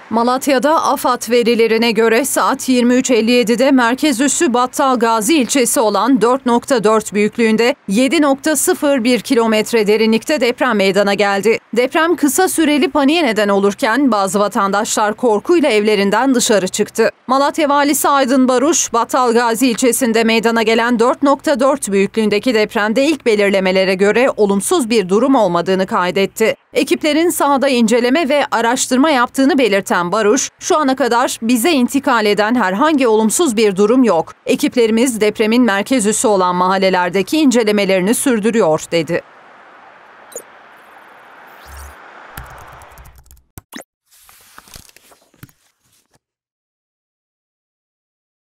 Malatya'da AFAD verilerine göre saat 23.57'de merkez üssü Battalgazi ilçesi olan 4.4 büyüklüğünde 7.01 kilometre derinlikte deprem meydana geldi. Deprem kısa süreli paniğe neden olurken bazı vatandaşlar korkuyla evlerinden dışarı çıktı. Malatya Valisi Aydın Baruş, Battalgazi ilçesinde meydana gelen 4.4 büyüklüğündeki depremde ilk belirlemelere göre olumsuz bir durum olmadığını kaydetti. Ekiplerin sahada inceleme ve araştırma yaptığını belirten Baruş, şu ana kadar bize intikal eden herhangi olumsuz bir durum yok. Ekiplerimiz depremin merkez üssü olan mahallelerdeki incelemelerini sürdürüyor, dedi.